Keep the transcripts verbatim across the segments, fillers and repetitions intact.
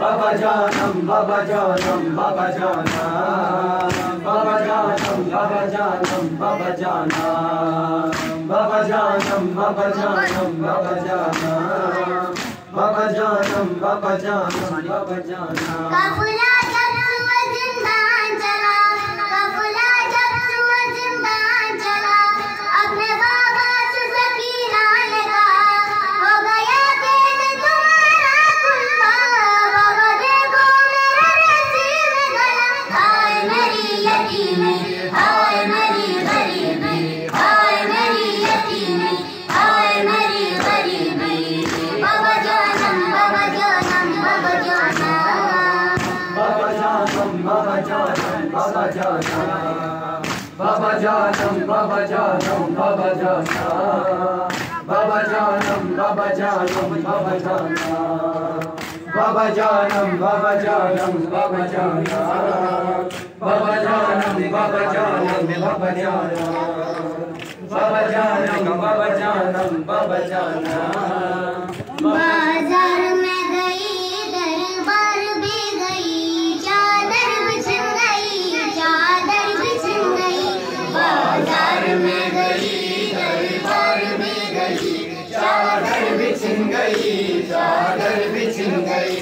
Baba Janam, Baba Janam, Baba Janam, Baba Janam, Baba Janam, Baba Janam, Baba Janam, Baba Janam, Baba Janam, Baba Janam, Baba Janam, Baba Janam. काफिला जब सुबह जिंदान चला, काफिला जब सुबह जिंदान चला, अपने बाबा से सकीना ने कहा, हो गया कैद तुम्हारा कुल्फा, बाबा देखो मेरे नसीब में गला, हाय मेरी यतीमी, हाय मेरी गरीबी, हाय मेरी यतीमी, हाय मेरी गरीबी, बाबा जानम, बाबा जानम, बाबा जानम। Baba Janam, Baba Janam, Baba Janam, Baba Janam, Baba Janam, Baba Janam, Baba Janam, Baba Janam, Baba Janam, Baba Janam, Baba Janam, Baba Janam, Baba Janam, Baba Janam, Baba Janam, Baba Janam, Baba Janam, Baba Janam. बाजार में गई दरबार भी गई, चादर बिछन गई, चादर बिछन गई, बाजार में गई दरबार भी गई, चादर बिछन गई, चादर बिछन गई,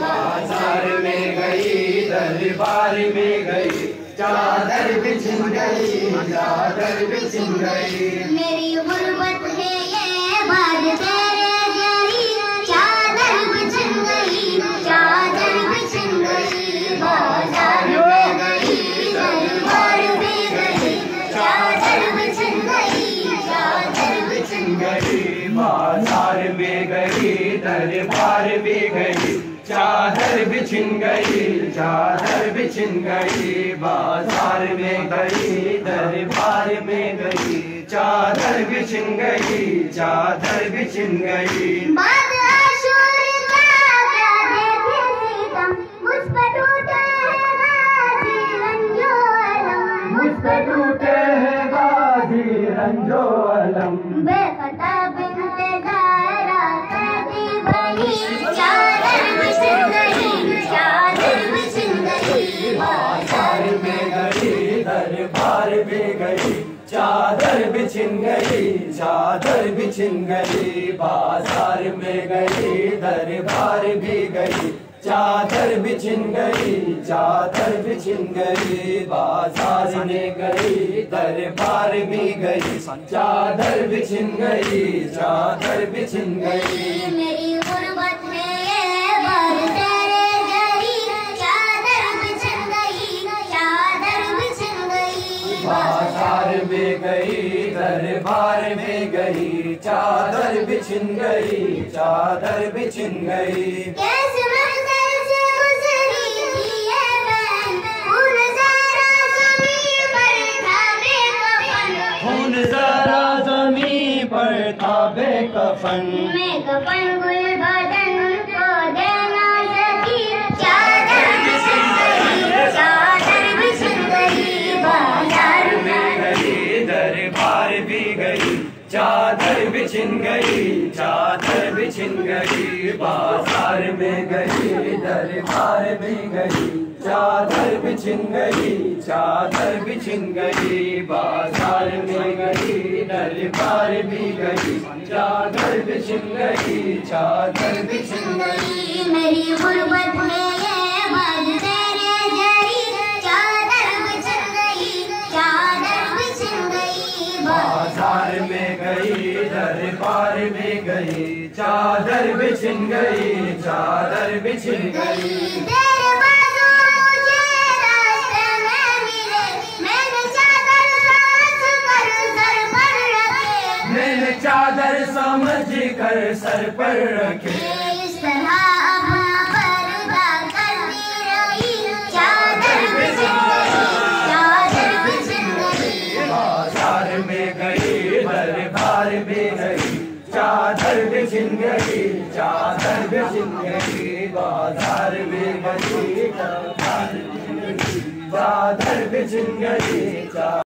बाजार में गई, दरबार में गई, चादर बिछन गई, चादर बिछन गई। मेरी गुर्बत है ये बात तेरे जरी, चादर बिछन गई, चादर बिछन गई, बाजार में गई दरबार में गई, चादर बिछन गई, चादर बिछन गई, बाजार में गई, दरबार में गई, चादर बिछन गई, चादर बिछन गई, बाजार में गई, दरबार में गई, चादर बिछन गई, चादर बिछन गई। बाद आशूर का क्या देखे सीतम, मुझ पे टूटे हैं गाजी रंजो अलम, मुझ पे टूटे हैं गाजी रंजो अलम, बेखता बिनते ज़हरा कैदी बनी, चादर बिछन गई, चादर बिछन गई, बाजार में गई, दरबार में गई, चादर बिछन गई, चादर बिछन गई, बाजार में गई, दरबार भी गई, चादर बिछन गई, चादर बिछन गई, बाजार में गई, दरबार भी गई, चादर बिछन गई, चादर बिछन गई। मेरी गुर्बत है ये बात तेरे जरी, चादर बिछन गई, चादर बिछन गई, बाजार में गई, दरबार में गई, चादर बिछन गई, चादर बिछन गई। कैसे मंज़िल से गुज़री थी ये बहन, खून ज़रा ज़मीं पर था बेकफन, खून जरा ज़मीं पर था बेकफन, मैं कफन गुल बदन को देना सकी, चादर बिछन गई, चादर बिछन गई, बाजार में गई, दरबार भी गई, चादर बिछन गई, चादर बिछन गई, बाजार में गई, दरबार में गई, चादर बिछन गई, चादर बिछन गई, बाजार में गई, दरबार भी गई, चादर बिछन गई, चादर बिछन गई। मेरी गुर्बत में ये बात तेरे जरी, चादर बिछन गई, चादर बिछन गई, बाजार में गई, दरबार में गई, चादर बिछन गई, चादर बिछन गई। तेरे बाजू मुझे रास्ते में मिले, मैंने चादर समझ कर सर पर रखे, मैंने चादर समझ कर सर पर रखे, इस तरह अपना पर्दा करती रही, चादर बिछन गई, चादर बिछन गई, बाजार में गई, दरबार में गई, चादर बिछन गई, चादर बिछन गई, बाजार में गई, चादर बिछन गई, चादर बिछन गई।